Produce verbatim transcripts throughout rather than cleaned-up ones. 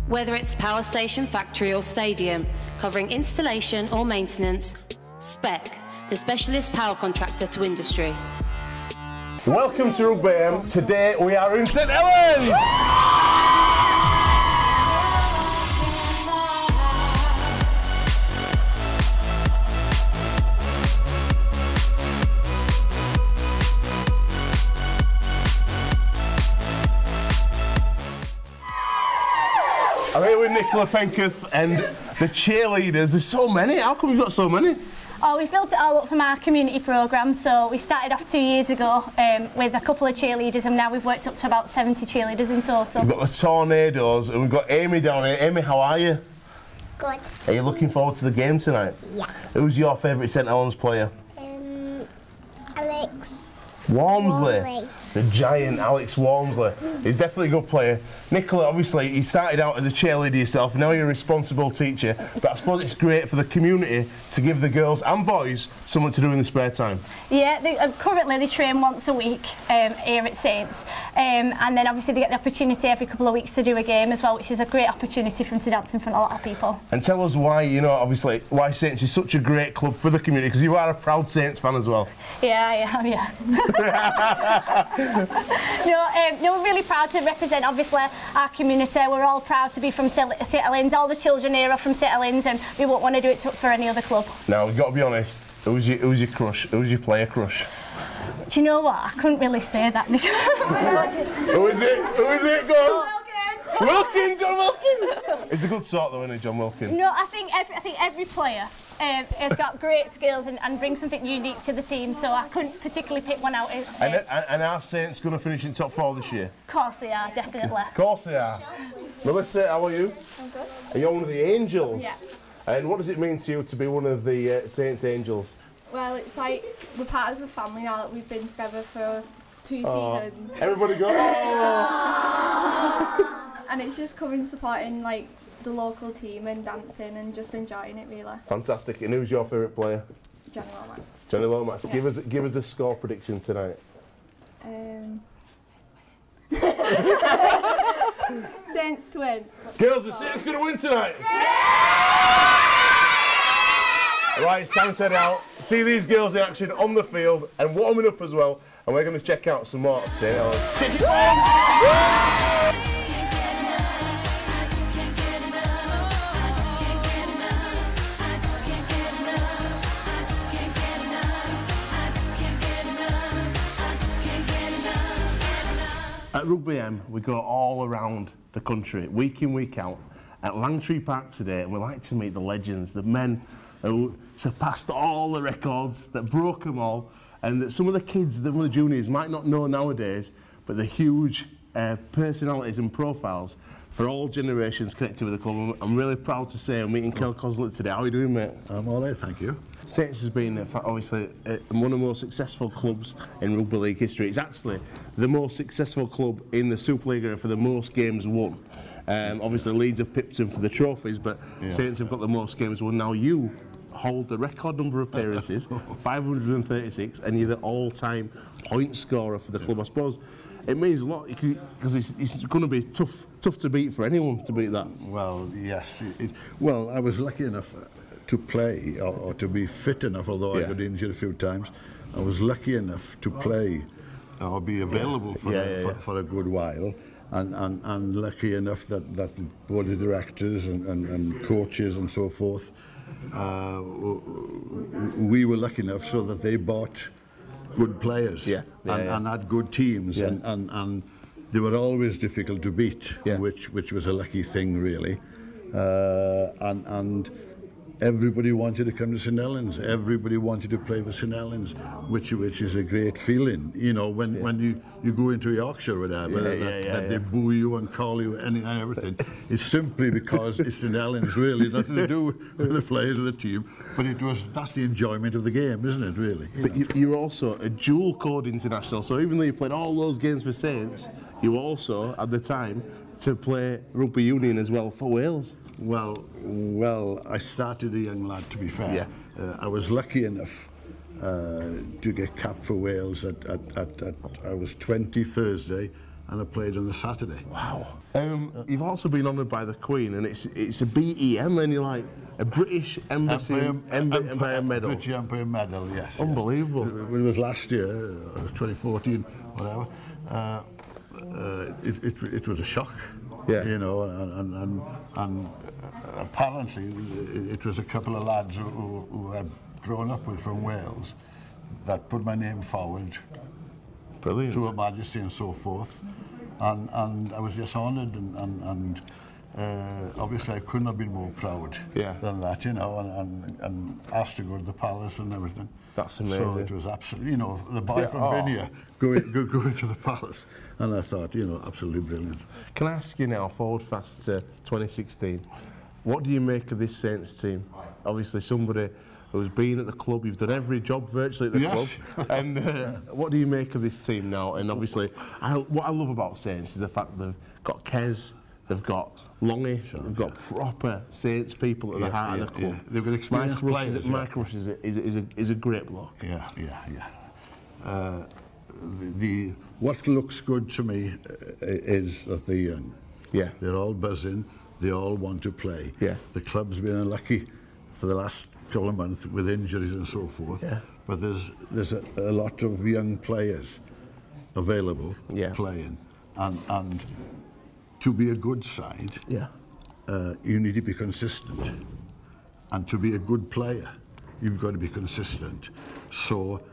Whether it's power station, factory or stadium, covering installation or maintenance, Spec, the specialist power contractor to industry. Welcome to Rugby A M. Today we are in St Helens! I'm here with Nicola Penketh and the cheerleaders. There's so many. How come you've got so many? Oh, we've built it all up from our community programme. So we started off two years ago um, with a couple of cheerleaders, and now we've worked up to about seventy cheerleaders in total. We've got the Tornadoes and we've got Amy down here. Amy, how are you? Good. Are you looking forward to the game tonight? Yeah. Who's your favourite St Helens player? Um, Alex Walmsley. Walmsley. The giant Alex Walmsley. He's definitely a good player. Nicola, obviously, you started out as a cheerleader yourself, now you're a responsible teacher, but I suppose it's great for the community to give the girls and boys something to do in the spare time. Yeah, they, uh, currently they train once a week um, here at Saints, um, and then obviously they get the opportunity every couple of weeks to do a game as well, which is a great opportunity for them to dance in front of a lot of people. And tell us why, you know, obviously, why Saints is such a great club for the community, because you are a proud Saints fan as well. Yeah, I am, yeah. no, um, no, we're really proud to represent, obviously, our community. We're all proud to be from St Helens. All the children here are from St Helens, and we won't want to do it to, for any other club. Now, we've got to be honest, who's your, who's your crush? Who's your player crush? Do you know what? I couldn't really say that, Nick. Who is it? Who is it? Go on. Wilkin! Wilkin! John Wilkin! He's a good sort, though, isn't he, John Wilkin? No, I think every, I think every player um, has got great skills and, and brings something unique to the team, so I couldn't particularly pick one out. Uh, and, and, and are Saints going to finish in top four this year? Of course they are, definitely. Of course they are. Melissa, how are you? I'm good. Are you one of the Angels? Yeah. And what does it mean to you to be one of the uh, Saints Angels? Well, it's like we're part of the family now that we've been together for two oh. seasons. Everybody go, oh! And it's just coming supporting like the local team and dancing and just enjoying it really. Fantastic. And who's your favourite player? Johnny Lomax. Johnny Lomax. Yeah. Give us give us a score prediction tonight. Um, Saints win. Girls, the Saints going to win tonight? Yeah! Right, it's time to head out, see these girls in action on the field and warming up as well, and we're going to check out some more of St Helens. At Rugby A M, we go all around the country, week in, week out. At Langtree Park today, and we like to meet the legends, the men who surpassed all the records, that broke them all, and that some of the kids, some of the juniors might not know nowadays, but the huge uh, personalities and profiles for all generations connected with the club. I'm really proud to say I'm meeting Kel Coslett today. How are you doing, mate? I'm all right, thank you. Saints has been, uh, obviously, uh, one of the most successful clubs in Rugby League history. It's actually the most successful club in the Superliga for the most games won. Um, obviously, Leeds have pipped them for the trophies, but yeah. Saints have got the most games won. Now, you hold the record number of appearances, five hundred thirty-six, and you're the all-time point scorer for the club. I suppose it means a lot, because it's, it's going to be tough tough to beat for anyone to beat that. Well, yes. It, it, well, I was lucky enough to play, or, or to be fit enough, although yeah. I got injured a few times. I was lucky enough to play, or be available for, yeah, a, yeah, for, yeah. for a good while. And, and, and lucky enough that, that the board of directors and, and, and coaches and so forth, uh, we were lucky enough so that they bought good players yeah. Yeah, and, yeah. and had good teams, yeah. and, and, and they were always difficult to beat, yeah. which, which was a lucky thing, really. Uh, and, and everybody wanted to come to St Helens. Everybody wanted to play for St Helens, which which is a great feeling. You know, when, yeah. when you, you go into Yorkshire or whatever, yeah, that, yeah, yeah, that yeah. they boo you and call you and, and everything. It's simply because it's St Helens, really. Nothing to do with the players of the team. But it was that's the enjoyment of the game, isn't it, really? You but know? you, you're also a dual code international, so even though you played all those games for Saints, you also, at the time, to play rugby union as well for Wales. Well, well, I started a young lad, to be fair. Yeah. Uh, I was lucky enough uh, to get capped for Wales at, at, at, at, I was twenty Thursday, and I played on the Saturday. Wow. Um, you've also been honoured by the Queen, and it's it's a B E M, then you're like a British Embassy Empire, Empire, Empire Medal. British Empire Medal, yes. Unbelievable. Yes. It, it was last year, uh, twenty fourteen, whatever. Uh, uh, it, it, it was a shock, yeah. you know, and, and, and, and apparently it was a couple of lads who, who, who had grown up with from Wales that put my name forward. Brilliant. To Her Majesty and so forth, and and I was just honoured, and and, and uh, obviously I couldn't have been more proud yeah. than that, you know, and, and and asked to go to the palace and everything. That's amazing. So it was absolutely, you know, the boy yeah. from oh. Binia going go, going to the palace, and I thought, you know, absolutely brilliant. Can I ask you now, forward fast to twenty sixteen, what do you make of this Saints team? Obviously, somebody who's been at the club, you've done every job virtually at the yes. club. And uh, what do you make of this team now? And obviously, I, what I love about Saints is the fact that they've got Kez, they've got Longy, sure, they've got yeah. proper Saints people at yeah, the heart yeah, of the club. Yeah. They've got experienced Mike players. Rush, is, yeah. Mike Rush is a, is, a, is, a, is a great bloke. Yeah, yeah, yeah. Uh, the, the what looks good to me uh, is that they're young. Yeah. They're all buzzing. They all want to play. Yeah. The club's been unlucky for the last couple of months with injuries and so forth. Yeah. But there's there's a, a lot of young players available yeah. playing, and and to be a good side, yeah. uh, you need to be consistent, and to be a good player, you've got to be consistent. So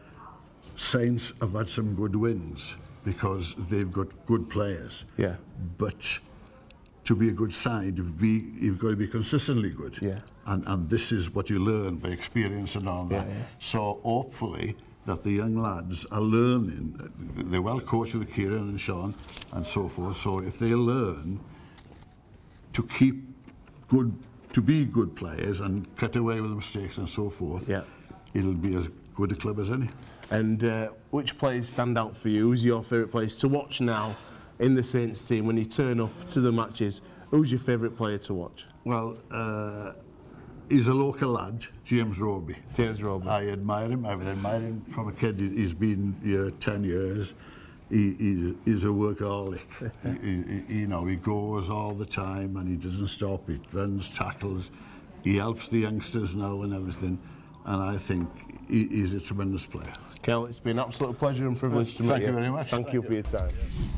Saints have had some good wins because they've got good players. Yeah. But to be a good side, you've, be, you've got to be consistently good. Yeah. And, and this is what you learn by experience and all that. Yeah, yeah. So hopefully that the young lads are learning. They're well coached with Kieran and Sean and so forth. So if they learn to keep good, to be good players and cut away with mistakes and so forth, yeah. it'll be as good a club as any. And uh, which players stand out for you? Who's your favourite players to watch now in the Saints team when you turn up to the matches? Who's your favourite player to watch? Well, uh, he's a local lad, James Roby. James Roby. I admire him. I've admired him from a kid. He's been here ten years. He, he's, he's a workaholic. he, he, you know, he goes all the time and he doesn't stop. He runs, tackles. He helps the youngsters now and everything. And I think he, he's a tremendous player. Kel, it's been an absolute pleasure and privilege to meet you. Thank you very much. Thank, Thank you for your time.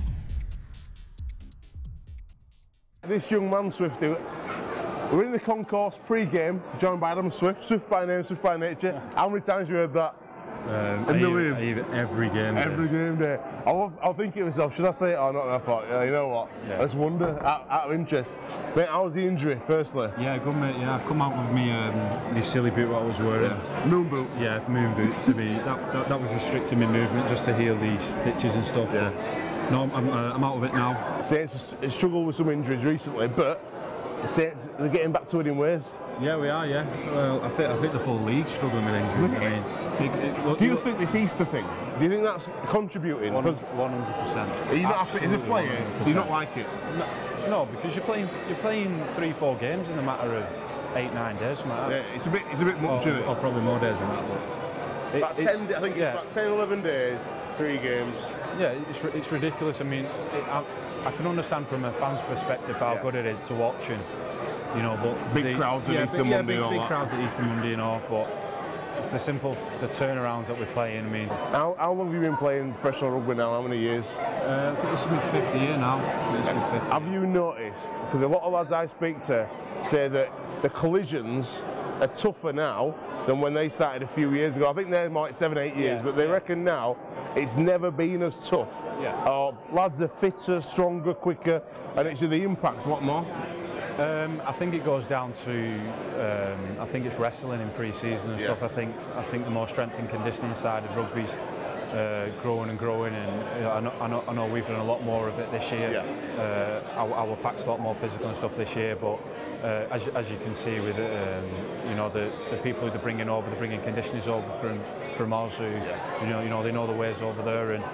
This young man, Swifty, we're in the concourse pre-game, joined by Adam Swift, Swift by name, Swift by nature. How many times have you heard that? Um, a million. I, I, every game day. Every game day. I was, I was thinking to myself, should I say it or not? And I thought, yeah, you know what? Yeah. Let's wonder, out, out of interest. Mate, how was the injury, firstly? Yeah, good mate, yeah. I come out with me, um, me silly boot what I was wearing. Yeah. Moon boot? Yeah, the moon boot. To be, that, that, that was restricting my movement just to heal these stitches and stuff. Yeah. But no, I'm, uh, I'm out of it now. Saints have struggled with some injuries recently, but the Saints, they're getting back to winning ways. Yeah, we are, yeah. Well, I think, I think the full league's struggling with injuries. I mean, take, it, look, do you look, think this Easter thing, do you think that's contributing? one hundred percent. Are you not happy as a player? Do you not like it? No, no, because you're playing you're playing three, four games in a matter of eight, nine days. Something like that. Yeah, it's a bit, it's a bit much, or, isn't it? Or probably more days than that. But it, about it, ten, I think yeah. it's about ten, eleven days, three games. Yeah, it's, it's ridiculous. I mean, it, I, I can understand from a fan's perspective how yeah. good it is to watch, and you know, but big the, crowds at yeah, Easter big, Monday yeah, big, and all big that. crowds at Easter Monday and all, but it's the simple, the turnarounds that we're playing. I mean, how, how long have you been playing professional rugby now? How many years? Uh, I think this is my fifth year now. This is my fifth have you noticed? Because a lot of lads I speak to say that the collisions are tougher now than when they started a few years ago. I think they're like seven, eight years, yeah, but they yeah. reckon now it's never been as tough. Yeah. Uh, lads are fitter, stronger, quicker, and it's the impact's a lot more. Um, I think it goes down to, um, I think it's wrestling in pre-season and yeah. stuff. I think I think the more strength and conditioning side of rugby's uh, growing and growing, and you know, I, know, I, know, I know we've done a lot more of it this year. Yeah. Uh, our, our pack's a lot more physical and stuff this year, but uh, as, as you can see with um, you know the, the people who they're bringing over, they're bringing conditioners over from from Oz who yeah. you know you know they know the ways over there, and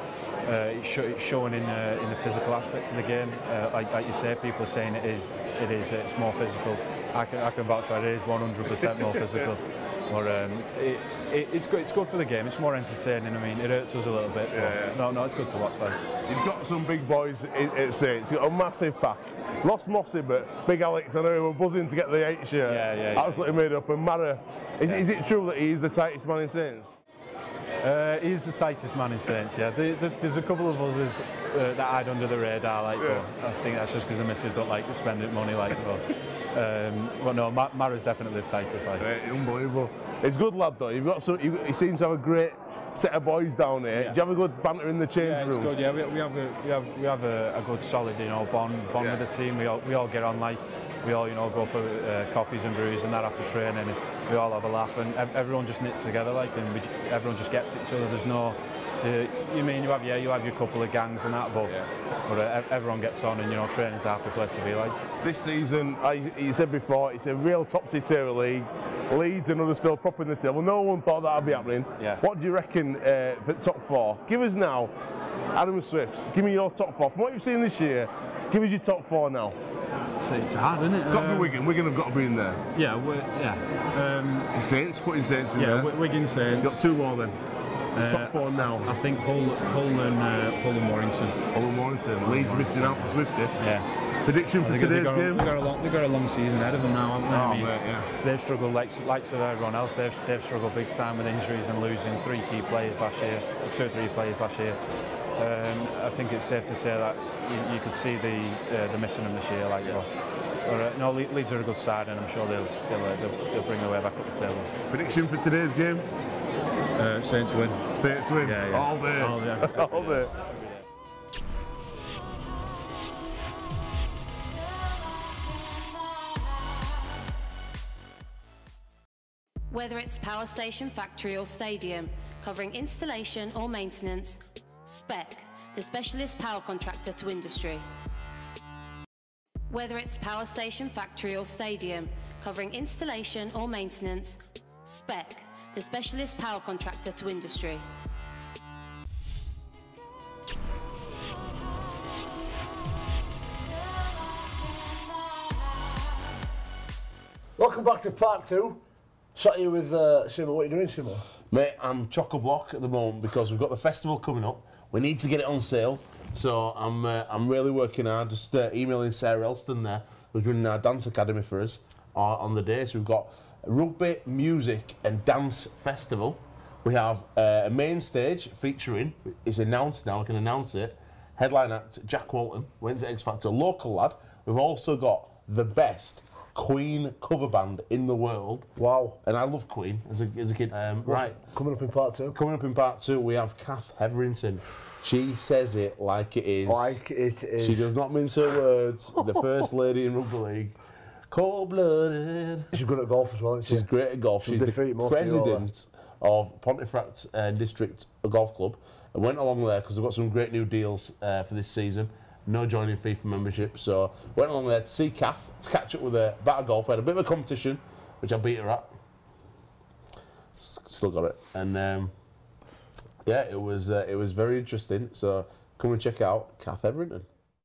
Uh, it's, sh it's showing in, uh, in the physical aspect of the game. Uh, like, like you say, people are saying it is, it is, it's more physical. I can, I can vouch for it. It is one hundred percent more physical. But um, it, it, it's good. It's good for the game. It's more entertaining. I mean, it hurts us a little bit. Yeah, but yeah. No, no, it's good to watch. Though. You've got some big boys at Saints. You've got a massive pack. Lost Mossy, but Big Alex, I know we were buzzing to get the eight shirt. Yeah, yeah, yeah. Absolutely made up. And Mara, is, yeah. is it true that he's the tightest man in Saints? Uh, he's the tightest man in Saints, yeah. The, the, there's a couple of others uh, that hide under the radar, like, yeah. but I think that's just because the missus don't like spending money, like, but, um, but no, Ma Mara's definitely the tightest, like. Right, unbelievable. He's a good lad, though. You've got some. You, he seems to have a great set of boys down here. Yeah. Do you have a good banter in the change yeah, rooms? It's good, yeah. We, we have a we have we have a, a good, solid, you know, bond bond yeah. with the team. We all we all get on, like, we all, you know, go for uh, coffees and brews and that after training. And we all have a laugh, and everyone just knits together, like, and we, everyone just gets each other. There's no, uh, you mean you have yeah, you have your couple of gangs and that, but, yeah. but uh, everyone gets on, and you know, training's a happy place to be, like. This season, I, you said before, it's a real topsy-turvy league. Leeds and Huddersfield propping the table. No one thought that'd be happening. Yeah. What do you reckon uh, for top four? Give us now, Adam Swifts. Give me your top four from what you've seen this year. Give us your top four now. It's, it's hard, isn't it? It's got to uh, be Wigan. Wigan have got to be in there. Yeah, we're, yeah. Um, Saints, putting Saints in yeah, there. Yeah, Wigan Saints. Got two more then. Uh, top four now. I think Hull, Hull and uh, Hull and Warrington. Hull and Warrington. Leeds missing out for Swifty. Yeah. Prediction for today's got game? They've got, a long, they've got a long season ahead of them now, haven't they? Oh, I mean, mate, yeah. They've struggled like, like so everyone else. They've, they've struggled big time with injuries and losing three key players last year, two or three players last year. Um, I think it's safe to say that you, you could see the uh, the missing them this year. Like, yeah. but, uh, no, Le Leeds are a good side, and I'm sure they'll they'll, uh, they'll, they'll bring their way back up the table. Prediction for today's game? Uh, Saints win. Saints win. Yeah, yeah. All day. All day. All day. Whether it's power station, factory or stadium, covering installation or maintenance, Spec, the specialist power contractor to industry. Whether it's power station, factory or stadium, covering installation or maintenance, Spec, the specialist power contractor to industry. Welcome back to part two. Sat here with uh, Simo. What are you doing, Simo? Mate, I'm chock-a-block at the moment because we've got the festival coming up. We need to get it on sale, so I'm uh, I'm really working hard. Just uh, emailing Sarah Elston there, who's running our dance academy for us uh, on the day. So we've got a rugby, music and dance festival. We have uh, a main stage featuring, it's announced now, I can announce it, headline act Jack Walton, Wednesday X Factor, local lad. We've also got the best Queen cover band in the world. Wow. And I love Queen as a, as a kid. Um, right. Coming up in part two. Coming up in part two, we have Kath Hetherington. She says it like it is. Like it is. She does not mince her words. The first lady in rugby league. Cold-blooded. She's good at golf as well, isn't she? She's great at golf. She's, She's the president of Pontefract uh, District Golf Club. I went along there because we've got some great new deals uh, for this season. No joining fee for membership, so went along there to see Kath, to catch up with her about golf. We had a bit of a competition, which I beat her at. Still got it, and um, yeah, it was uh, it was very interesting. So come and check out Kath Hetherington.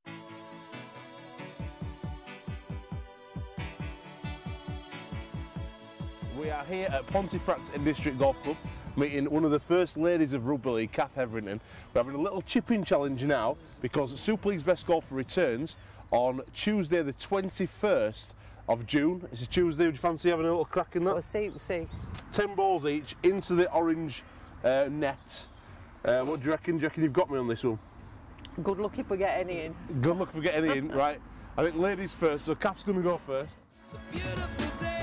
We are here at Pontefract District Golf Club, meeting one of the first ladies of rugby league, Kath Hetherington. We're having a little chip-in challenge now because Super League's Best Golfer returns on Tuesday the twenty-first of June. It's a Tuesday. Would you fancy having a little crack in that? We'll see, we'll see. Ten balls each into the orange uh, net. Uh, what do you reckon? Do you reckon you've got me on this one? Good luck if we get any in. Good luck if we get any in, right. I think ladies first, so Kath's going to go first. It's a beautiful day.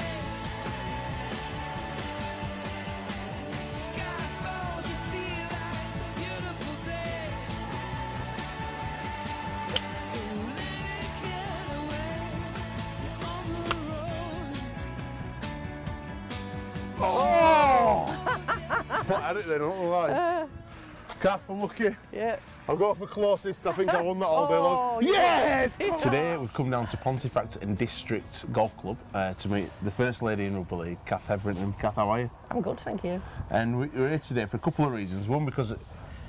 I had it then, I don't know why. Uh, Kath, I'm lucky. Yeah. I'll go for closest. I think I won that all day long. Oh, yes! Today we've come down to Pontefract and District Golf Club uh, to meet the first lady in rugby league, Kath Hetherington. Kath, how are you? I'm good, thank you. And we're here today for a couple of reasons. One, because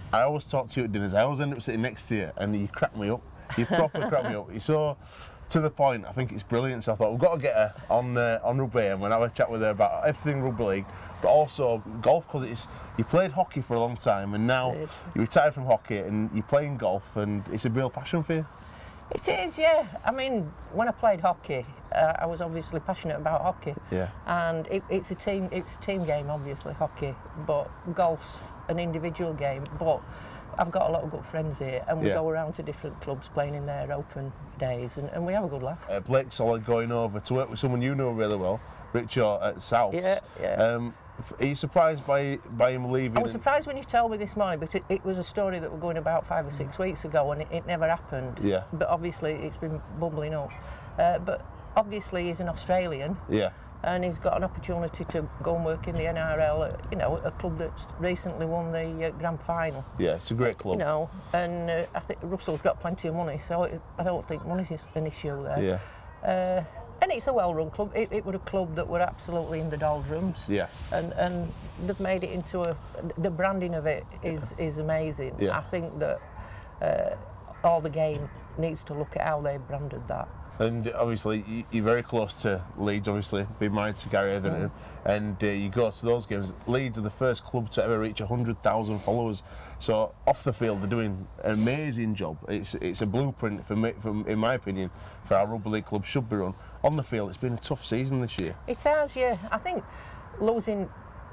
I always talk to you at dinners. I always end up sitting next to you, and you crack me up. You proper crack me up. You're so to the point. I think it's brilliant. So I thought we've got to get her on uh, on Rugby and we'll have a chat with her about everything rugby league, but also golf, because it's you played hockey for a long time, and now you retired from hockey and you're playing golf, and it's a real passion for you. It is, yeah. I mean, when I played hockey, uh, I was obviously passionate about hockey. Yeah. And it, it's a team, it's a team game, obviously, hockey. But golf's an individual game. But I've got a lot of good friends here, and we yeah. go around to different clubs playing in their open days, and, and we have a good laugh. Uh, Blake Solid going over to work with someone you know really well, Richard at Souths. Yeah, yeah. Um, Are you surprised by by him leaving? I was surprised when you told me this morning, but it, it was a story that was going about five or six weeks ago, and it, it never happened. Yeah. But obviously it's been bubbling up. Uh, but obviously he's an Australian. Yeah. And he's got an opportunity to go and work in the N R L, uh, you know, a club that's recently won the uh, grand final. Yeah, it's a great club. You know, and uh, I think Russell's got plenty of money, so it, I don't think money's an issue there. Yeah. Uh, And it's a well-run club. It, it was a club that were absolutely in the doldrums. Yeah. And and they've made it into a. The branding of it is is amazing. Yeah. I think that uh, all the game needs to look at how they branded that. And obviously you're very close to Leeds. Obviously, being married to Gary Atherton, mm. and uh, you go to those games. Leeds are the first club to ever reach one hundred thousand followers. So off the field, they're doing an amazing job. It's it's a blueprint for me, from in my opinion, for how rugby league clubs should be run. On the field, it's been a tough season this year. It has, yeah. I think losing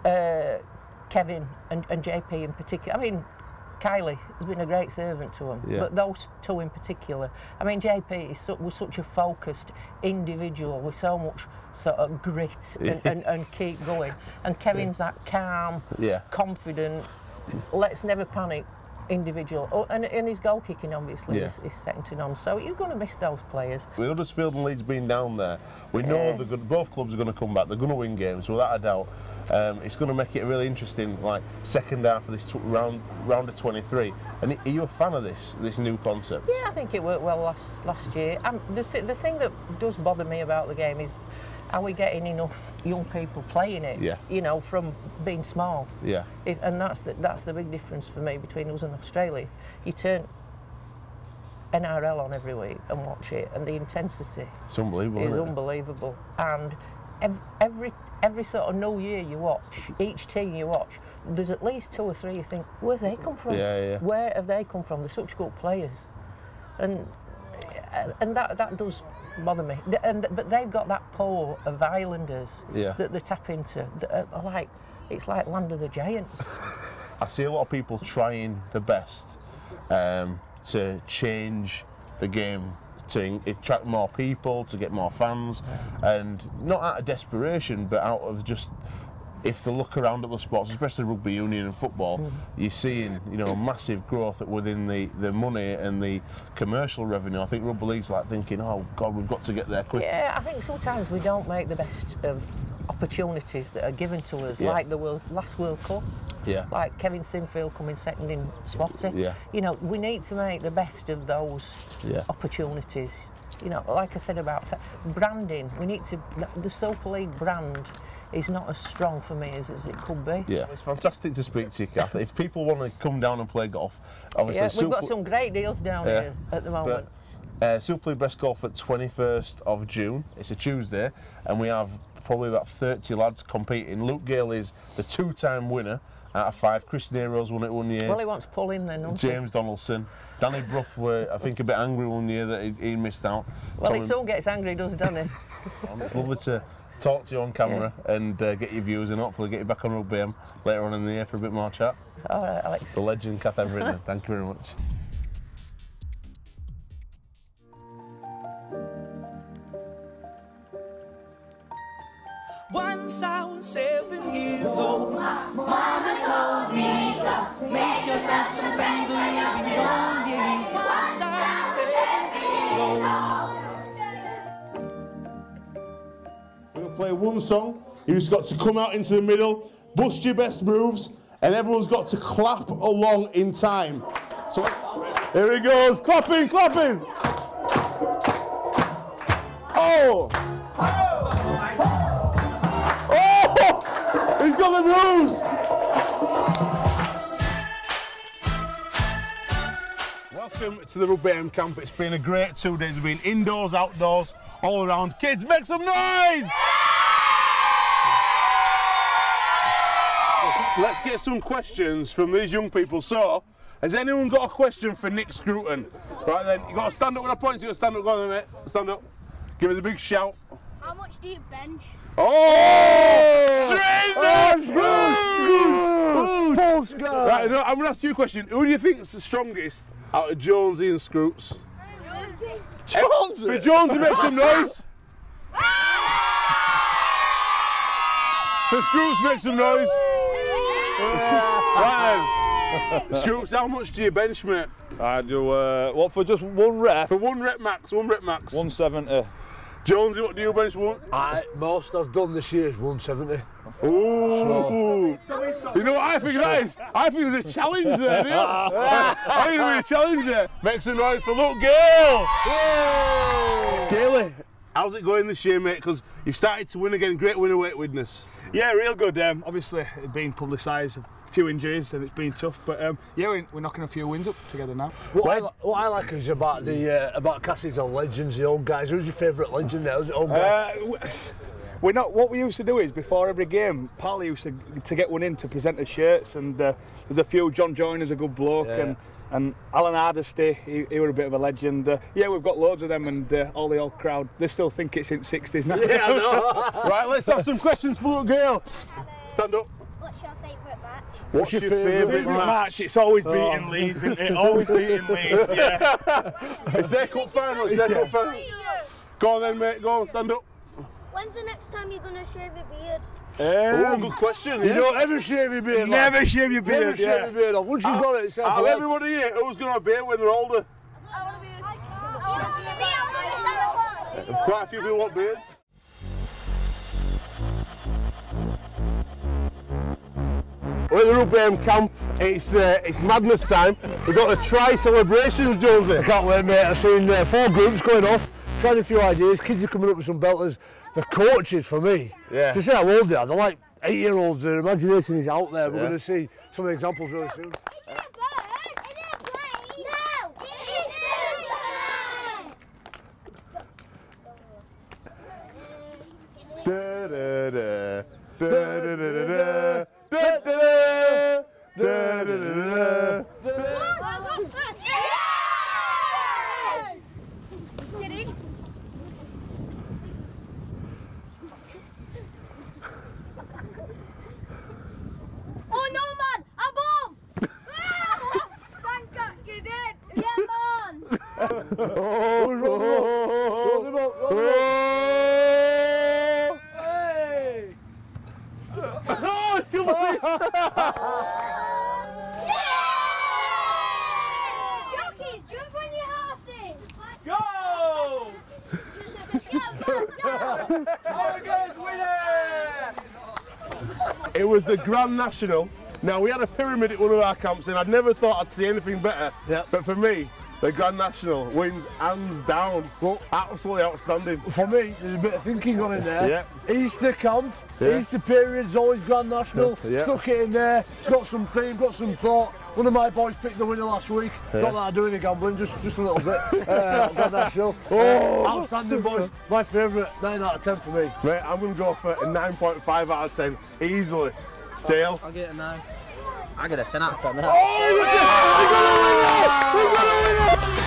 uh, Kevin and, and J P in particular. I mean, Kylie has been a great servant to him, yeah. but those two in particular. I mean, J P is so, was such a focused individual with so much sort of grit and, and, and keep going. And Kevin's that calm, yeah. confident, let's never panic individual. Oh, and, and his goal kicking obviously yeah. is, is second to none. So you're going to miss those players. With Huddersfield and Leeds being down there, we know yeah. they're good, both clubs are going to come back. They're going to win games without a doubt. Um, it's going to make it really interesting, like second half of this tw round round of twenty-three. And are you a fan of this this new concept? Yeah, I think it worked well last last year. Um, the th the thing that does bother me about the game is, are we getting enough young people playing it? Yeah. You know, from being small. Yeah. If, and that's the that's the big difference for me between us and Australia. You turn N R L on every week and watch it, and the intensity it's unbelievable, is isn't it? unbelievable. And every, every every sort of new year you watch, each team you watch, there's at least two or three you think, where they come from? Yeah, yeah. Where have they come from? They're such good players, and and that that does bother me. And but they've got that pool of islanders yeah. that they tap into. That are like it's like Land of the Giants. I see a lot of people trying their best um, to change the game, to attract more people, to get more fans, and not out of desperation, but out of just, if they look around at the sports, especially rugby union and football, mm. you're seeing, you know, massive growth within the, the money and the commercial revenue. I think rugby league's like thinking, oh God, we've got to get there quick. Yeah, I think sometimes we don't make the best of opportunities that are given to us, yeah. like the World, last World Cup. Yeah. Like Kevin Sinfield coming second in Spotty. Yeah. You know, we need to make the best of those yeah. opportunities. You know, like I said about branding, we need to, the Super League brand is not as strong for me as, as it could be. Yeah, it's fantastic to speak to you, Kath. If people want to come down and play golf, obviously... Yeah, we've Super... got some great deals down yeah. here at the moment. But, uh, Super League Best Golf at twenty-first of June. It's a Tuesday, and we have probably about thirty lads competing. Luke Gale is the two-time winner out of five. Chris Nero's won it one year. Well, he wants pulling then, doesn't he? James Donaldson. Danny Brough were, I think, a bit angry one year that he, he missed out. Well, Tommy... he soon gets angry, doesn't he? It's lovely to talk to you on camera yeah. and uh, get your views, and hopefully get you back on Rugby M later on in the year for a bit more chat. All right, Alex. The legend, Kath Everett. Thank you very much. Once I was seven years old, Mama told me, make yourself some friends or you'll be lonely. Once I was seven years old. We're going to play one song. You just got to come out into the middle, bust your best moves, and everyone's got to clap along in time. So here he goes, clapping, clapping. Oh! He's got the moves! Welcome to the Rugby A M camp. It's been a great two days. We've been indoors, outdoors, all around. Kids, make some noise! Let's get some questions from these young people. So, has anyone got a question for Nick Scruton? Right then, you got to stand up with a point. You got to stand up. Go on then, mate. Stand up. Give us a big shout. How much do you bench? Oh! Straight Oh, Post guy. Right, no, I'm going to ask you a question. Who do you think is the strongest out of Jonesy and Scroots? Jonesy? For Jonesy, make some noise. For Scroots, make some noise. Right then. Scroots, how much do you bench, mate? I do, uh, what, for just one rep? For one rep max, one rep max. one seventy. Jonesy, what do you bench one? I, most I've done this year is one seventy. Ooh. So, you know what I think that is? I think there's a challenge there, do you? I think there's a challenge there. Make some noise for Luke Gale. Gailey, how's it going this year, mate? Because you've started to win again. Great winner weight witness. Yeah, real good. Um, obviously, it's been publicised, a few injuries, and it's been tough. But um, yeah, we're, we're knocking a few wins up together now. What, I, what I like is about the uh, about Cassie's and legends, the old guys. Who's your favourite legend now? Who's it old guy? Uh, we're not. What we used to do is before every game, Pal used to to get one in to present his shirts, and uh, there's a few. John Joyner's a good bloke, Yeah. and and Alan Hardesty, he, he was a bit of a legend. Uh, yeah, we've got loads of them, and uh, all the old crowd, they still think it's in sixties now. Yeah, I know. Right, let's have some questions for Luke Gale. Stand up. What's your favourite match? What's, your favourite Favourite match? match? It's always beating Oh. Leeds, isn't it? Always beating Leeds, yeah. It's their cup final, it's their cup final. Go on then, mate, go on, stand up. When's the next time you're going to shave your beard? Oh, good question, You yeah. don't ever shave your beard. Never lad. shave your beard, Never shave yeah. your beard off. Once you've got it, it's Out of everybody here, who's going to have a beard when they're older? I want to be a... I want to be a... Quite a few people want beards. We're at the Rugby A M camp. It's uh, it's madness time. We've got the try celebrations, Jonesy. I can't wait, mate. I've seen uh, four groups going off, trying a few ideas. Kids are coming up with some belters. The coaches, for me, Yeah. to see how old they are, they're like eight-year-olds. Their imagination is out there. We're Yeah. going to see some examples really soon. Is it a bird? Is it a plane? No! It's Superman! Da, da, da, da, da, da, da, da, da, da, da, da, da, da. Get in. Oh no, man! A bomb! Thank God you did! Yeah, man! Oh, Roll them up, roll them up, roll them up. oh. Hey! Oh, it's still a Jockeys, jump on your horses! Go! Go, go, go! Oregon's winner! It was the Grand National. Now, we had a pyramid at one of our camps, and I'd never thought I'd see anything better. Yeah. But for me, the Grand National wins hands down. Well, Absolutely outstanding. for me, there's a bit of thinking on in there. Yeah. Easter camp, Yeah. Easter period's always Grand National. Yeah. Stuck it in there. It's got some theme, got some thought. One of my boys picked the winner last week. Yeah. Not that I do any gambling, just just a little bit. Uh, Grand National. Oh, outstanding, boys. My favourite. Nine out of ten for me. Mate, I'm going to go for a nine point five out of ten, easily. Jail. I'll get a nine. I get a ten out of ten. Oh, we got a winner! We got a winner!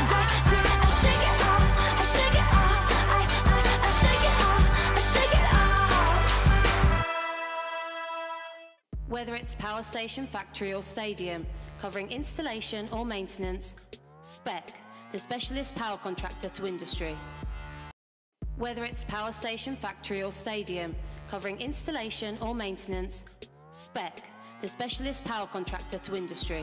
Whether it's power station, factory or stadium, covering installation or maintenance, Spec, the specialist power contractor to industry. Whether it's power station, factory or stadium, covering installation or maintenance, Spec, the specialist power contractor to industry.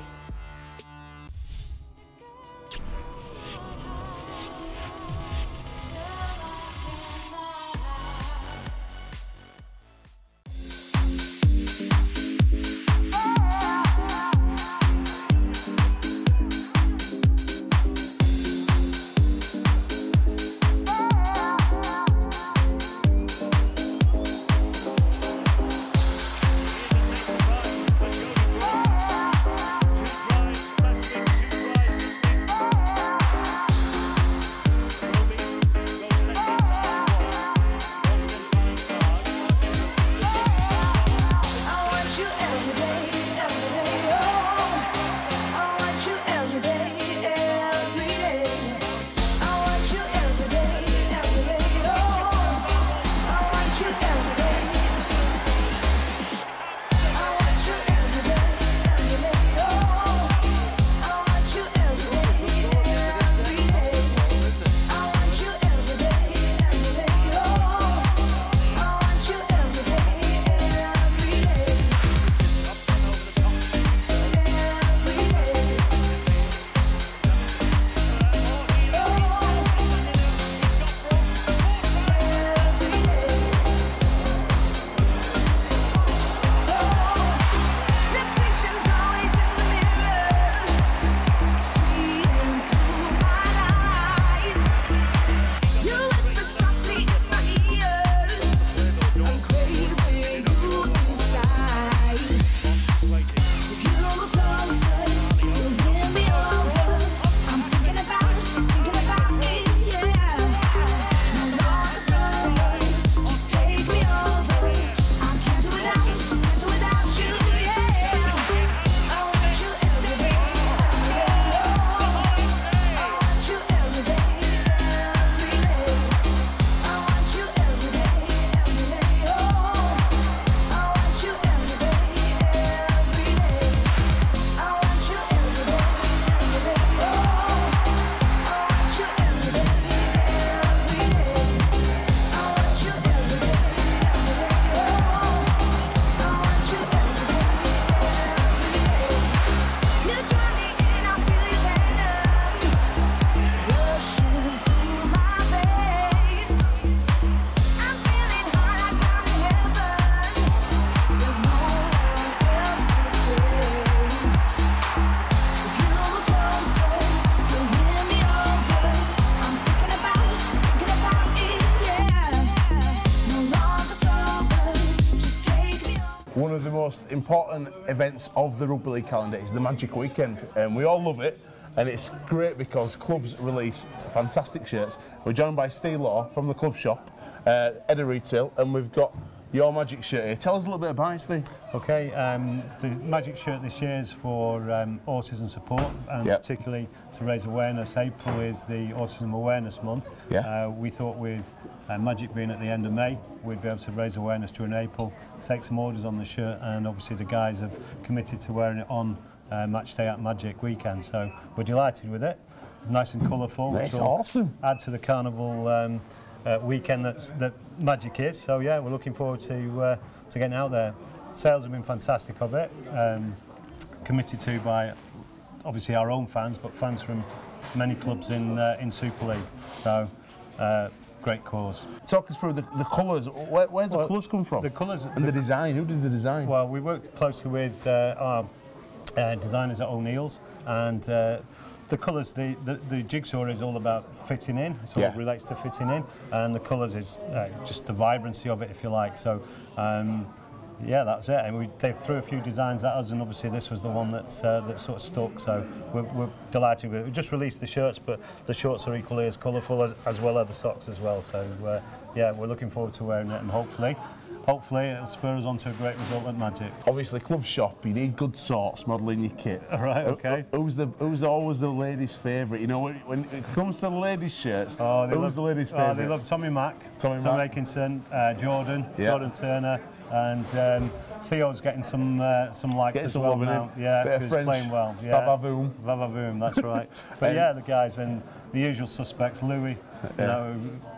one of the most important events of the Rugby League calendar is the Magic Weekend, and we all love it. And it's great because clubs release fantastic shirts. We're joined by Steve Law from the club shop, uh, Edda Retail, and we've got your Magic shirt here. Tell us a little bit about it, Steve. Okay, um, the Magic shirt this year is for um, autism support, and yep. particularly to raise awareness. April is the Autism Awareness Month. Yeah. Uh, we thought with uh, Magic being at the end of May, we'd be able to raise awareness during April, take some orders on the shirt, and obviously the guys have committed to wearing it on Uh, match day at Magic Weekend, so we're delighted with it. Nice and colourful. It's awesome. Add to the carnival um, uh, weekend that's, that Magic is. So yeah, we're looking forward to uh, to getting out there. Sales have been fantastic of it. Um, committed to by obviously our own fans, but fans from many clubs in uh, in Super League. So. Uh, Great cause. Talk us through the, the colours. Where, where's the well, colours come from? The colours and the, the design. Who did the design? Well, we worked closely with uh, our uh, designers at O'Neill's, and uh, the colours. The, the the jigsaw is all about fitting in. It all yeah. relates to fitting in, and the colours is uh, just the vibrancy of it, if you like. So. Um, Yeah, that's it. And we they threw a few designs at us, and obviously this was the one that uh, that sort of stuck. So we're, we're delighted with it. We just released the shirts, but the shorts are equally as colourful as, as well as the socks as well. So uh, yeah, we're looking forward to wearing it, and hopefully, hopefully it'll spur us on to a great result at Magic. Obviously, club shop, you need good sorts modelling your kit. Right. Okay. Who, who's the who's always the ladies' favourite? You know, when, when it comes to the ladies' shirts, oh, who's love, the ladies' favourite? Oh, they love Tommy Mack, Tommy Tom Mack. Atkinson, uh, Jordan, Yeah. Jordan Turner. And um, Theo's getting some uh, some likes getting as some well love now. in. Yeah, Bit he's of playing well. Yeah. Va-va-voom. Va-va-voom, that's right. But um, yeah, the guys and the usual suspects. Louis, you Yeah. know,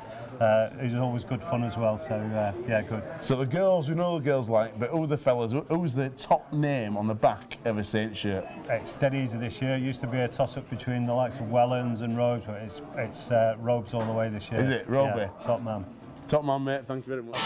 uh, he's always good fun as well. So uh, yeah, good. So the girls, we know the girls like, but who are the fellas? Who's the top name on the back of a Saint shirt? It's dead easy this year. It used to be a toss-up between the likes of Wellens and Robes, but it's it's uh, Robes all the way this year. Is it Roby? Yeah, top man. Top man, mate. Thank you very much.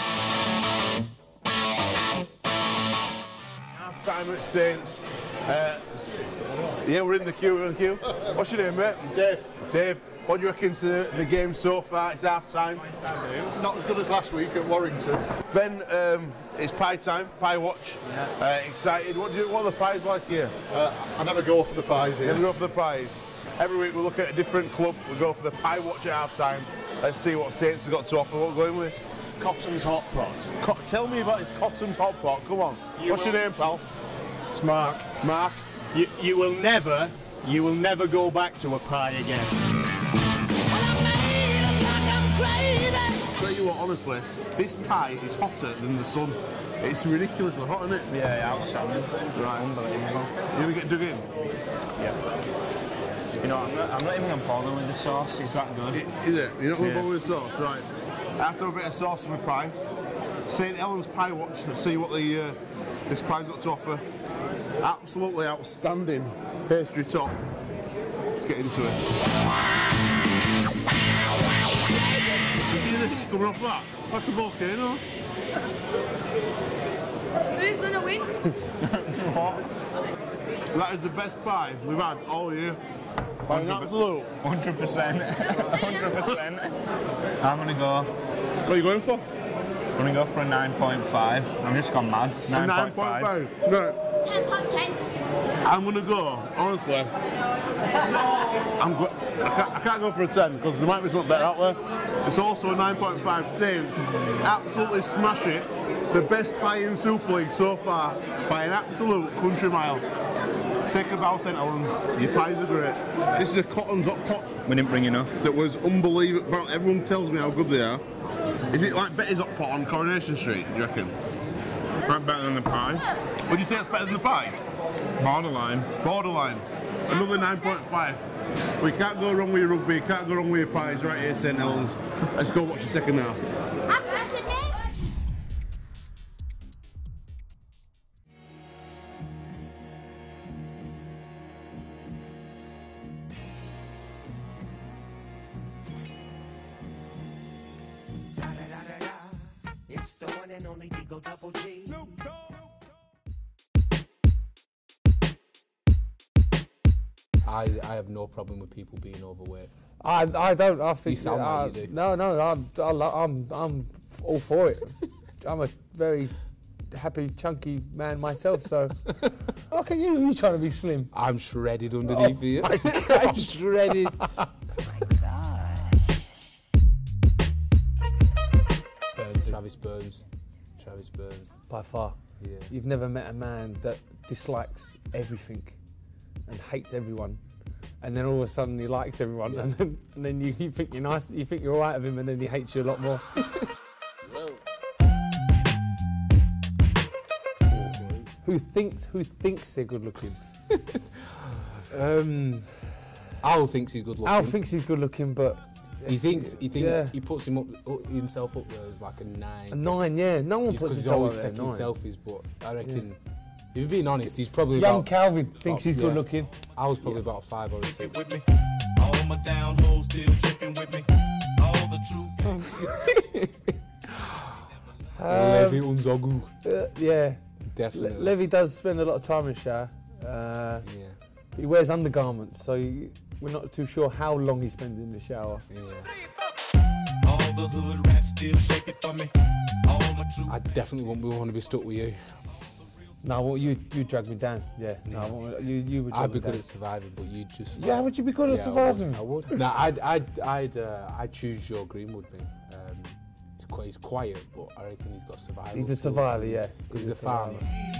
Time at Saints. Uh, yeah, we're in the queue, we're in the queue. What's your name, mate? Dave. Dave, what do you reckon to the game so far? It's half time. Not as good as last week at Warrington. Ben, um, it's pie time, pie watch. Yeah. Uh, excited. What do you, what are the pies like here? Uh, I never go for the pies here. Never go for the pies. Every week we look at a different club, we go for the pie watch at half time. Let's see what Saints has got to offer. What we're going with? Cotton's Hot Pot. Co tell me about this Cotton's Hot Pot. Come on. You What's will... your name, pal? It's Mark. Mark. You, you will never, you will never go back to a pie again. Tell you what, honestly, this pie is hotter than the sun. It's ridiculously hot, isn't it? Yeah, yeah, outstanding. Right. Unbelievable. You ever get dug in? Yeah. You know, I'm not, I'm not even going to bother with the sauce. It's that good. It, is it? You're not going to Yeah. bother with the sauce, right? After a bit of sauce in my pie, Saint Helens Pie Watch. Let's see what the uh, this pie's got to offer. Absolutely outstanding pastry top. Let's get into it. Coming off that, like a volcano. Who's gonna win? That is the best pie we've had all year. By an absolute. one hundred percent. one hundred percent. I'm going to go. What are you going for? I'm going to go for a nine point five. I'm just gone mad. nine point five. No. ten point ten. I'm going to go, honestly. I'm go I, can't, I can't go for a ten because there might be something better out there. It's also a nine point five. Saints absolutely smash it. The best pie in Super League so far by an absolute country mile. Take a bow, Saint Helens. Your pies are great. This is a Cotton's Hot Pot. We didn't bring enough. That was unbelievable. Everyone tells me how good they are. Is it like Betty's Hot Pot on Coronation Street, do you reckon? Right, better than the pie. Would you say it's better than the pie? Borderline. Borderline. Another nine point five. We can't go wrong with your rugby, can't go wrong with your pies right here, Saint Helens. Let's go watch the second half. It's the one and only Digo Double G. I, I have no problem with people being overweight. I I don't. I think You sound I, like you do. No, no. I'm I, lo- I'm I'm all for it. I'm a very happy, chunky man myself, so how can you? You're trying to be slim. I'm shredded underneath Oh you. my God. I'm shredded. Burns, Travis Burns. Travis Burns. By far. Yeah. You've never met a man that dislikes everything and hates everyone, and then all of a sudden he likes everyone, Yeah. and then and then you, you think you're nice, you think you're all right of him, and then he hates you a lot more. Who thinks who thinks they're good looking? um, Al thinks he's good looking. Al thinks he's good looking, but He thinks he thinks yeah. he puts him up, up himself up there as like a nine. A nine, yeah. No one He's- puts 'cause he's himself always up there, taking nine. selfies, but I reckon, if you're being honest, he's probably Young about, Calvin thinks he's yeah. good looking. I was probably about five or six. All my down hoes still checking with me. All the true. Levi Unzogu. Uh, yeah. Definitely. Le- Levy does spend a lot of time in the shower. Uh, yeah. He wears undergarments, so you, we're not too sure how long he spends in the shower. Yeah. All the hood rats still shake it for me. All my true. I definitely won't want to be stuck with you. No, well, you you drag me down. Yeah. No, I won't, you you would. Drag I'd be me good down. at surviving, but you just. Yeah, how would you be good at Yeah, surviving? I would. I would. no, I'd I'd I'd uh, I'd choose Joe Greenwood. Then. Um, he's quite he's quiet, but I reckon he's got survival. He's a skills. survivor, yeah. He's, He's a a farmer.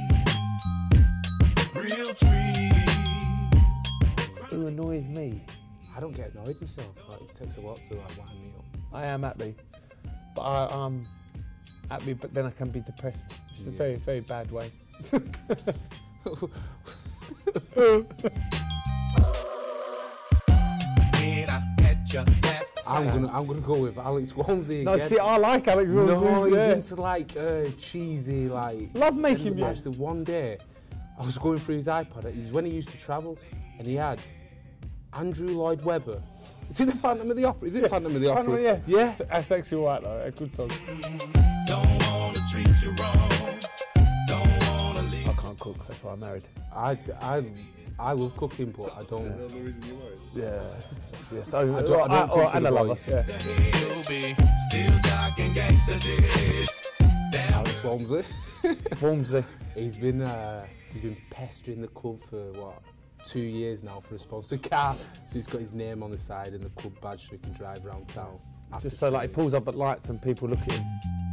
Real trees. Who annoys me? I don't get annoyed myself. Like, it takes a lot to like wind me up. I am happy, but I am happy, but then I can be depressed. It's a Yeah. very very bad way. When I had your last I'm time. gonna I'm gonna go with Alex Walmsley No, again. see, I like Alex Walmsley, No, he's yeah. into like uh, cheesy, like. Love making and music. Actually, one day, I was going through his iPod. It was when he used to travel, and he had Andrew Lloyd Webber. Is it the Phantom of the Opera? Is it Yeah. Phantom of the Opera? Phantom, yeah. Yeah. That's actually right though. A good song. Don't wanna treat you wrong. Don't wanna leave. I can't cook. That's why I'm married. I, I, I love cooking, but I don't. Yeah. Yes. I don't- I don't I, cook for and the I love boys. her. Yeah. He'll be still talking gangster dead. Damn. Alex Walmsley. Walmsley. He's been uh, he's been pestering the club for what two years now for a sponsored car. So he's got his name on the side and the club badge so he can drive around town. after Just so like he training. pulls up at lights and people look at him.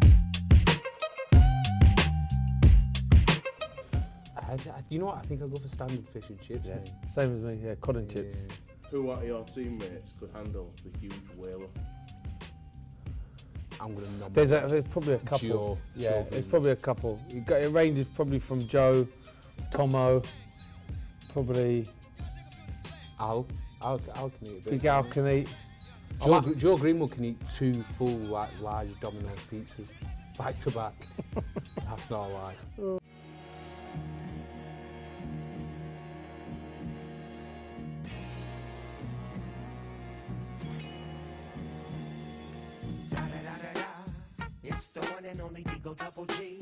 I, I, you know what? I think I'll go for standard fish and chips. Yeah. mate. Same as me. Yeah. Cod and chips. Yeah. Who out of your teammates could handle the huge whaler? I'm gonna nominate. There's, a, there's probably a couple. Joe. Yeah, Joe there's Greenwood. probably a couple. You got, it ranges probably from Joe, Tomo, probably Al. Al, Al can eat a bit. Big Al can eat. Joe, I'm Gr- Joe Greenwood can eat two full, like, large Domino's pizzas back to back. That's not a lie. It's the one and only Digo Double G.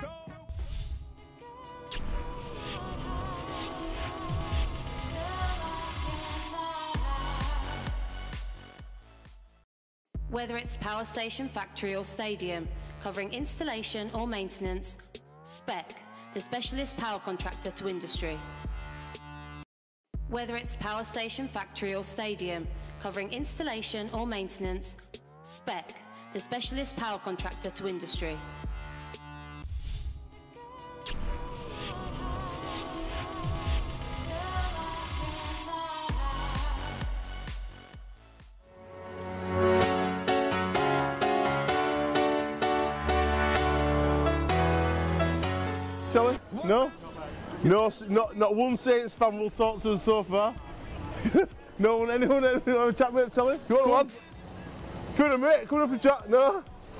Whether it's power station, factory or stadium, covering installation or maintenance, Spec, the specialist power contractor to industry. Whether it's power station, factory or stadium, covering installation or maintenance, Spec, the specialist power contractor to industry. Telly? No? No, s- not, not one Saints fan will talk to us so far. No one, anyone, anyone have a chat, mate, Telly? Go on, lads. Come on, mate, come on for a chat. No?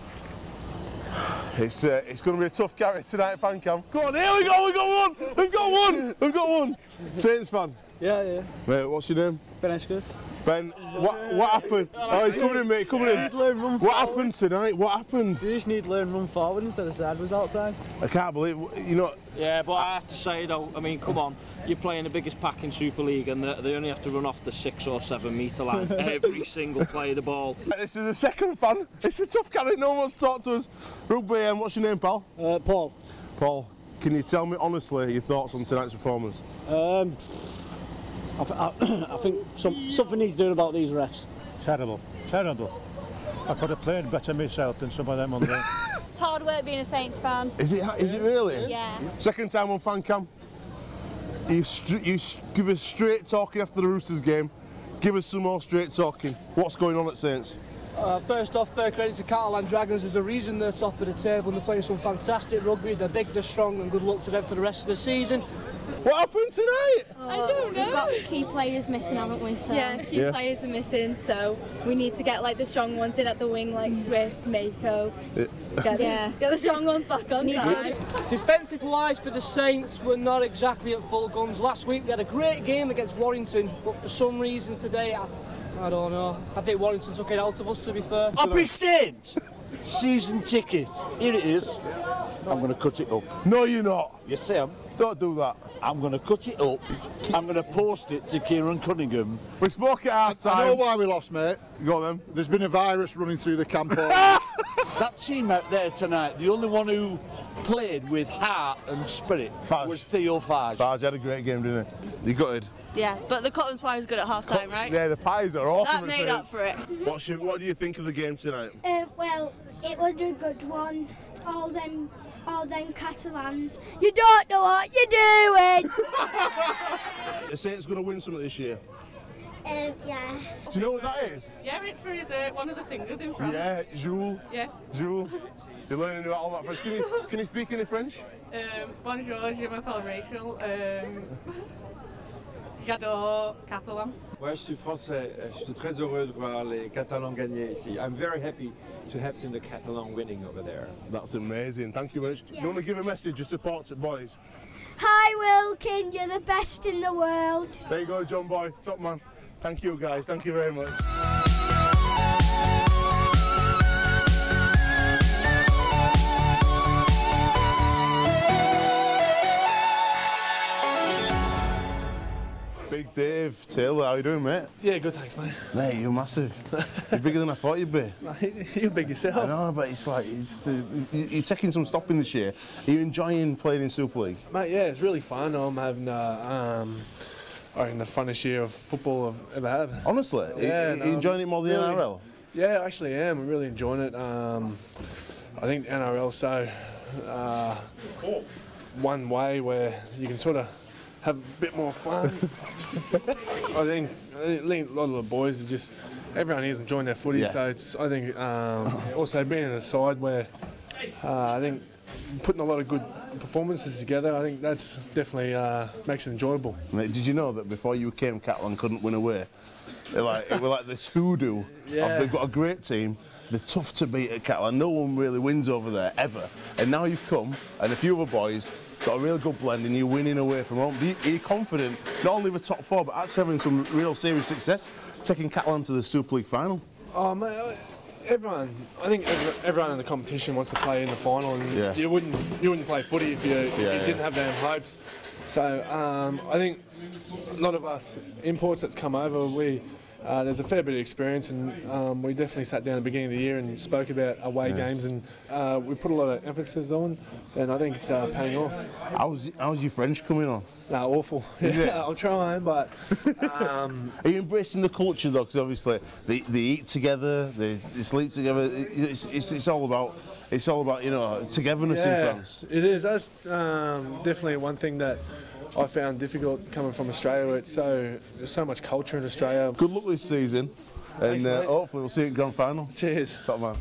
It's uh, it's going to be a tough carry tonight, fan cam. Go on, here we go, we got one! We've got one! We've got one! Saints fan. Yeah, yeah. Mate, what's your name? Ben Ashgood. Ben, what what happened? Oh, he's coming in, mate, coming in. What happened tonight? What happened? You just need to learn run forward instead of sideways all the time. I can't believe, you know, Yeah, but I have to say though, I mean, come on, you're playing the biggest pack in Super League and they, they only have to run off the six or seven metre line every single play of the ball. this is the second fan. It's a tough carry, no one wants to talk to us. Rugby, um, what's your name, pal? Uh, Paul. Paul, can you tell me honestly your thoughts on tonight's performance? Um, I, th I, I think some, something needs doing about these refs. Terrible, terrible. I could have played better myself than some of them on there. It's hard work being a Saints fan. Is it? Is it really? Yeah. Second time on fan cam. You, you give us straight talking after the Roosters game. Give us some more straight talking. What's going on at Saints? Uh, first off, fair credit to Catalan Dragons. There's a reason they're top of the table and they're playing some fantastic rugby. They're big, they're strong, and good luck to them for the rest of the season. What happened tonight? I don't know. We've got key players missing, haven't we? So. Yeah, key Yeah. players are missing, so we need to get like the strong ones in at the wing, like Swift, Mako. Yeah. Get, Yeah. get the strong ones back on side. Defensive wise for the Saints, we're not exactly at full guns. Last week we had a great game against Warrington, but for some reason today, I, I don't know. I think Warrington took it out of us, to be fair. Happy Saints! Season ticket. Here it is. I'm going to cut it up. No, you're not. Yes, I am. Don't do that. I'm going to cut it up. I'm going to post it to Kieran Cunningham. We spoke at half time. I know why we lost, mate. Go on then. There's been a virus running through the camp. That team out there tonight, the only one who played with heart and spirit Faj. was Theo Faj. Faj had a great game, didn't he? You gutted. Yeah, but the cotton pie was good at half time, right? Yeah, the pies are awesome. That at made up Saints. for it. What's your, what do you think of the game tonight? Uh, well, it was a good one. All them, all them Catalans. You don't know what you're doing. The Saints going to win something this year. um, yeah. Do you know what that is? Yeah, it's for his, uh, one of the singers in France. Yeah, Jules. Yeah. Jules. You're learning about all that French. Can you, can you speak any French? Um, bonjour, je m'appelle Rachel. Um, J'adore catalan. Moi, je suis français. Je suis très heureux de voir les Catalans gagner ici. I'm very happy to have seen the Catalan winning over there. That's amazing. Thank you very much. Do you want to give a message of support to boys? Hi, Wilkin. You're the best in the world. There you go, John Boy. Top man. Thank you, guys. Thank you very much. Big Dave Taylor, how you doing, mate? Yeah, good, thanks, mate. Mate, you're massive. You're bigger than I thought you'd be. You're big yourself. I know, but it's like, it's the, you're taking some stopping this year. Are you enjoying playing in Super League? Mate, yeah, it's really fun. I'm having, uh, um, I reckon, the funnest year of football I've ever had. Honestly? Yeah. Are you enjoying it more than really, N R L? Yeah, I actually am. I'm really enjoying it. Um, I think N R L's so uh, one way where you can sort of have a bit more fun. I think, I think a lot of the boys are just, everyone here's enjoying their footy, Yeah. so it's, I think, um, also being in a side where uh, I think putting a lot of good performances together, I think that's definitely uh, makes it enjoyable. Mate, did you know that before you came, Catalan couldn't win away? They're like, it was like this hoodoo. Yeah. Of, they've got a great team. They're tough to beat at Catalan. No one really wins over there, ever. And now you've come, and a few other boys got a real good blend, and you're winning away from home. Are you, are you confident, not only the top four, but actually having some real serious success, taking Catalan to the Super League final? Oh, mate, I- everyone, I think every- everyone in the competition wants to play in the final, and Yeah. you wouldn't you wouldn't play footy if you, if you Yeah, didn't yeah. have them hopes. So um, I think a lot of us imports that's come over, we uh, there's a fair bit of experience, and um, we definitely sat down at the beginning of the year and spoke about away Yeah. games, and uh, we put a lot of emphasis on, and I think it's uh, paying off. How's, how's your French coming on? No, awful. Is it? Yeah, I'll try, but um, Are you embracing the culture though? Because obviously they, they eat together, they, they sleep together. It- It's, it's, it's all about it's all about you know togetherness in yeah, France. it is. That's um, definitely one thing that I found difficult coming from Australia, where it's so there's so much culture in Australia. Good luck this season, and Thanks, uh, mate. hopefully we'll see you at grand final. Cheers, top man.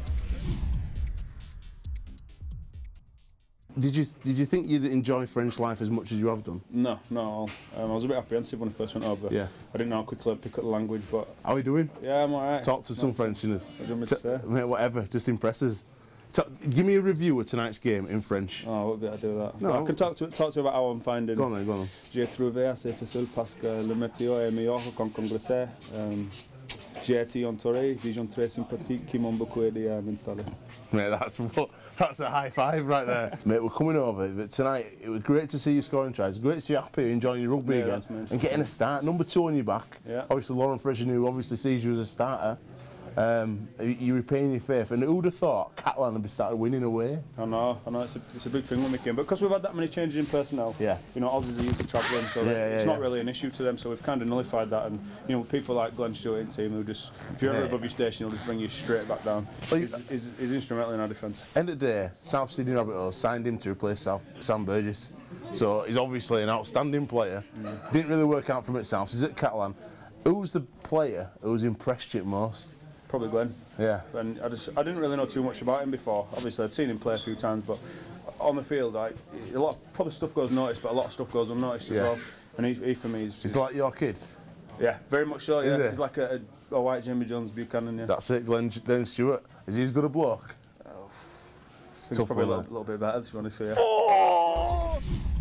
Did you did you think you'd enjoy French life as much as you have done? No, no. Um, I was a bit apprehensive when I first went over. Yeah. I didn't know how quickly I'd pick up the language, but... How are you doing? Yeah, I'm alright. Talk to some French in us. What do you want me to say? Mate, whatever, just impress us. Ta- give me a review of tonight's game in French. Oh, what did I do that? No. I can talk to talk to you about how I'm finding. Go on then, go on. J'ai trouvé assez facile parce que le météo est meilleur qu'en Angleterre. Um, J'ai été entouré, des gens très sympathiques qui m'ont beaucoup aidé à m'installer. Mate, that's what, that's a high five right there. Mate, we're coming over, but tonight it was great to see you scoring tries. Great to see you happy, enjoying your rugby Yeah, again, that's amazing. and getting a start. Number two on your back. Yeah. Obviously, Lauren Fraser, who obviously sees you as a starter. Um, you're repaying your faith, and who'd have thought Catalan would be started winning away? I know, I know, it's a, it's a big thing when we came, but because we've had that many changes in personnel, yeah. you know, Aussies are used to travelling, so Yeah, that yeah, it's not yeah. really an issue to them, so we've kind of nullified that, and, you know, people like Glenn Stewart and team who just, if you're ever Yeah. above your station, he'll just bring you straight back down. Well, he's, he's, he's instrumental in our defence. End of the day, South Sydney Rabbitohs signed him to replace South, Sam Burgess, so he's obviously an outstanding player. Mm. Didn't really work out from it South, he's at Catalan. Who's the player who's impressed you most? Probably Glenn. Yeah. And I just I didn't really know too much about him before. Obviously, I'd seen him play a few times, but on the field, like a lot, of, probably stuff goes noticed, but a lot of stuff goes unnoticed Yeah. as well. And he, he for me is. He's like your kid. Yeah, very much so. Yeah, Is he? he's like a, a, a white Jimmy Jones Buchanan. Yeah. That's it, Glenn, Glenn Stewart. Is he as good a bloke? Oh, he's probably a little, little bit better, to be honest with you. Oh!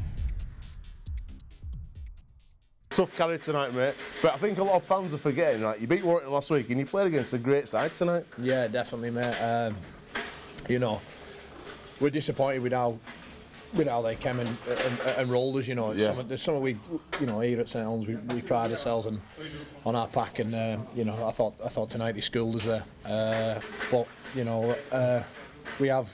Tough carry tonight, mate. But I think a lot of fans are forgetting, like, you beat Warrington last week and you played against a great side tonight. Yeah, definitely, mate. Um, you know, we're disappointed with how, with how they came and, and, and rolled us, you know. It's Yeah. something, there's something we, you know, here at St Helens, we, we pride ourselves on, on our pack, and, uh, you know, I thought I thought tonight they schooled us there. Uh, but, you know, uh, we have...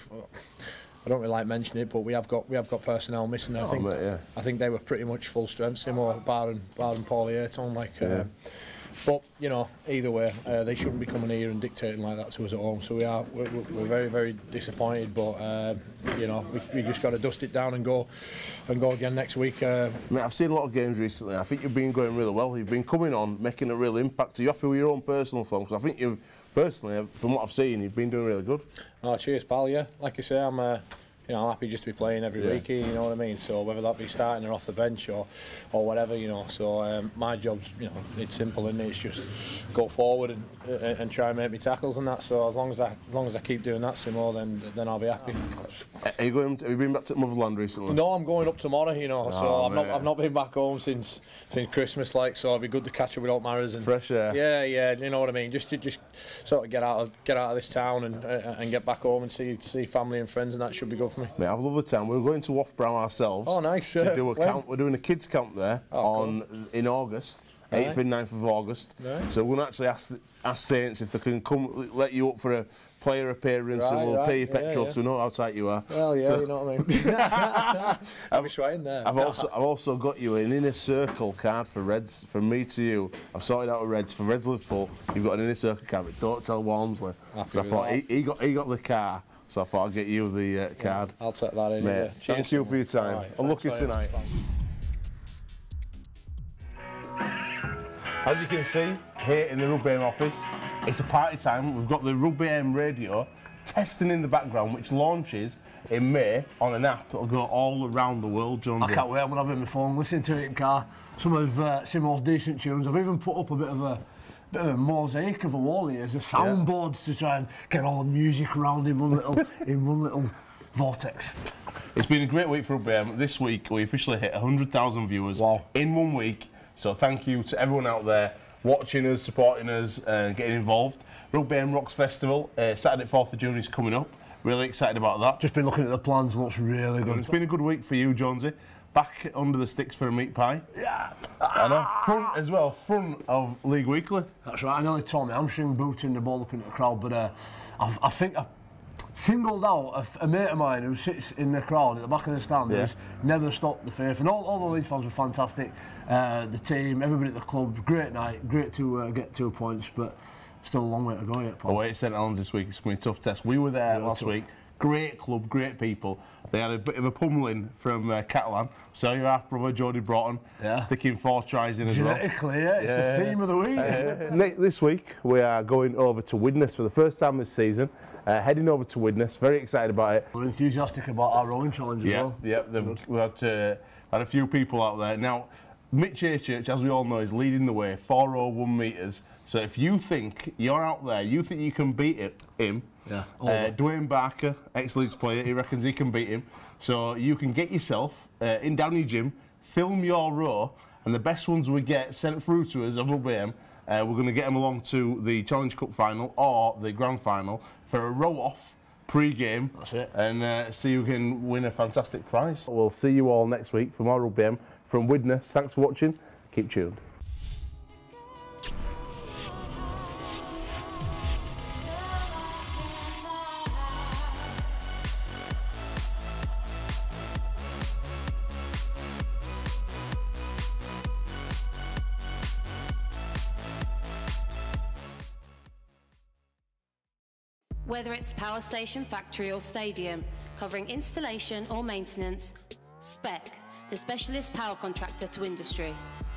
I don't really like mentioning it, but we have got we have got personnel missing. I Oh, think mate, yeah. I think they were pretty much full strength, similar bar and bar and Paulie Ayrton, like. Yeah. Uh, but you know, either way, uh, they shouldn't be coming here and dictating like that to us at home. So we are we're, we're very very disappointed. But uh, you know, we, we just got to dust it down and go and go again next week. Uh, Mate, I've seen a lot of games recently. I think you've been going really well. You've been coming on, making a real impact. Are you happy with your own personal form? Because I think you've personally, from what I've seen, you've been doing really good. oh, cheers, pal. Yeah, like I say, I'm. Uh, You know, I'm happy just to be playing every Yeah. week, you know what I mean? So whether that be starting or off the bench or, or whatever, you know. So um, my job's, you know, it's simple, isn't it? It's just go forward and, uh, and try and make me tackles and that. So as long as I as long as I keep doing that, Simo, then then I'll be happy. Are you going? To, have you been back to Motherland recently? No, I'm going up tomorrow, you know. So Oh, I've not mate. I've not been back home since since Christmas, like. So it'd be good to catch up with old Maras and fresh air. Yeah, yeah, you know what I mean. Just just sort of get out of get out of this town and uh, and get back home and see see family and friends, and that should be good for me. Mate, I've loved the time. We're going to Waffbrow ourselves. Oh, nice. To Uh, do a when? camp. We're doing a kids camp there Oh, on in August, Right. eighth and ninth of August. Right. So we're going to actually ask ask Saints if they can come let you up for a player appearance, and Right, we'll right. pay you Yeah, petrol yeah. because we know how tight you are. Well, yeah, So- you know what I mean. I'll be sweating there. I've also I've also got you an inner circle card for Reds from me to you. I've sorted out a Reds for Reds Liverpool. You've got an inner circle card, but don't tell Walmsley. Happy So I with thought he, that. he got he got the car, so I thought I'd get you the uh, card. I'll take that in. Mate, yeah. Cheers, thank you for your time. All right, Unlucky thanks very tonight. much. As you can see, here in the Rugby Aim office, it's a party time. We've got the Rugby Aim radio testing in the background, which launches in May on an app that'll go all around the world, Jonesy. I can't wait. I'm gonna have it in my phone, listening to it in car. Some of uh, Simo's decent tunes. I've even put up a bit of a bit of a mosaic of a wall here as a soundboards to try and get all the music around in one little in one little vortex. It's been a great week for Rugby Aim. This week we officially hit one hundred thousand viewers in one week. So thank you to everyone out there watching us, supporting us, and getting involved. Rugby Aim Rocks Festival, uh, Saturday fourth of June is coming up. Really excited about that. Just been looking at the plans, looks really good. It's been a good week for you, Jonesy. Back under the sticks for a meat pie. Yeah. I know. Front as well, front of League Weekly. That's right. I nearly tore my hamstring booting the ball up into the crowd, but uh, I've, I think I singled out a, f- a mate of mine who sits in the crowd at the back of the stand. Yeah. Who's never stopped the faith, and all, all the Leeds fans were fantastic. Uh, the team, everybody at the club, great night, great to uh, get two points, but still a long way to go yet, Paul. Away at St Helens this week, it's going to be a tough test. We were there Yeah, last tough. week. Great club, great people. They had a bit of a pummeling from uh, Catalan. So your half brother Jody Broughton, Yeah. sticking four tries in as well. Genetically, yeah, it's the theme of the week. Uh, ne- this week we are going over to Widnes for the first time this season. Uh, heading over to Widnes, very excited about it. We're enthusiastic about our rowing challenge as Yeah, well. yeah. they've- We've had, uh, had a few people out there. Now, Mitch Church, as we all know, is leading the way, four oh one metres. So if you think you're out there, you think you can beat it, him, Yeah, all uh, of it. Dwayne Barker, ex-Leeds player, he reckons he can beat him. So you can get yourself uh, in down your gym, film your row, and the best ones we get sent through to us on Rugby Aim, uh, we're going to get them along to the Challenge Cup final or the Grand Final for a row-off pre-game. That's it. And uh, see who can win a fantastic prize. We'll see you all next week from our Rugby Aim from Widnes. Thanks for watching. Keep tuned. Whether it's a power station, factory or stadium, covering installation or maintenance, Spec, the specialist power contractor to industry.